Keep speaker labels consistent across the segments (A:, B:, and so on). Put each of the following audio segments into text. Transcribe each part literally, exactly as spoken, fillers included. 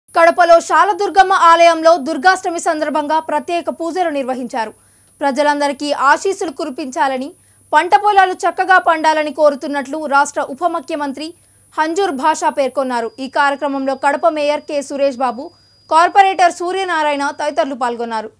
A: కడపలో శాలదుర్గమ్మ ఆలయంలో దుర్గాష్టమి సందర్భంగా ప్రత్యేక పూజలు నిర్వహించారు. ప్రజలందరికీ ఆశీస్సులు కురిపించాలని, పంట పొలాలు చక్కగా పండాలని కోరుతున్నట్లు రాష్ట్ర ఉప ముఖ్యమంత్రి హంజూర్ భాషా పేర్కొన్నారు. ఈ కార్యక్రమంలో Kadapa mayor K Suresh Babu, corporator Suryanarayana తదితరులు పాల్గొన్నారు.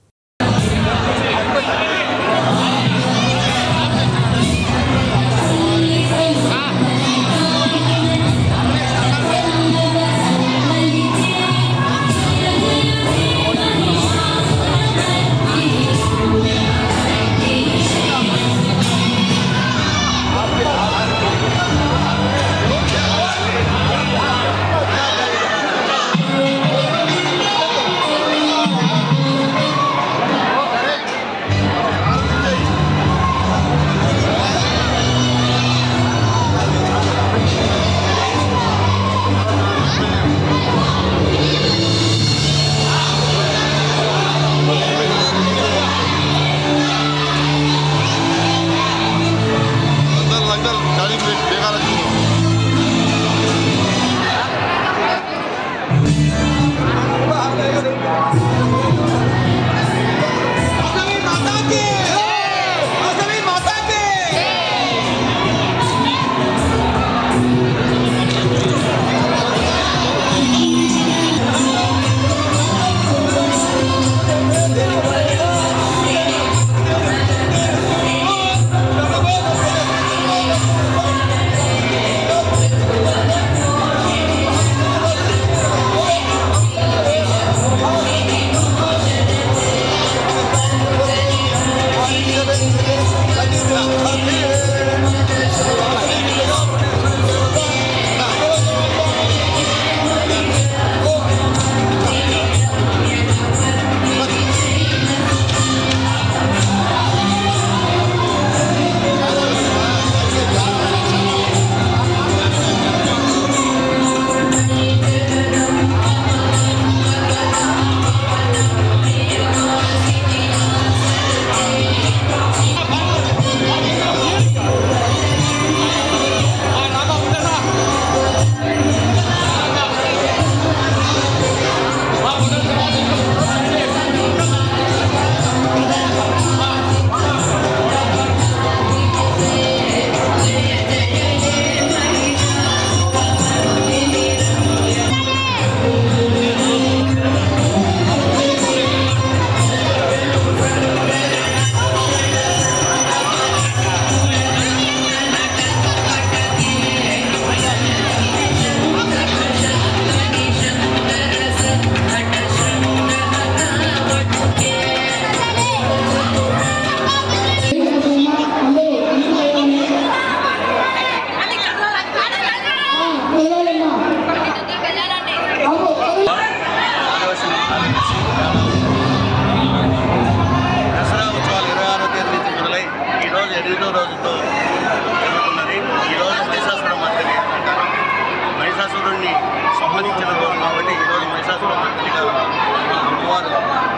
B: రోజుతో జరుగుతున్నది. ఈరోజు మహిషాసుర మర్దిని అంటారు. మహిషాసురుడిని సంహరించిన రోజు కాబట్టి ఈరోజు మహిషాసుర మర్దినిగా అమ్మవారు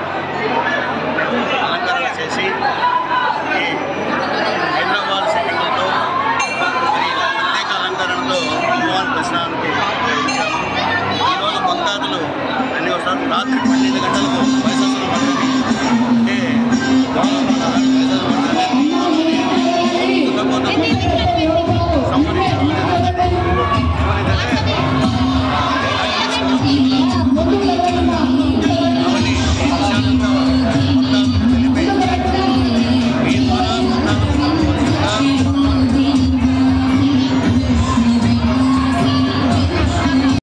B: అలంకరణ చేసి ఈ హైదరాబాద్ సెట్టింగ్లతో మరి ప్రత్యేక అలంకరణతో అమ్మవారి దర్శనానికి ఉపయోగించాము. ఈరోజు భక్తాదులు అన్ని వస్తారు. రాత్రి పన్నెండు గంటలకు మహిషాసుర మర్దిని అంటే మహిషాసుర మర్దిని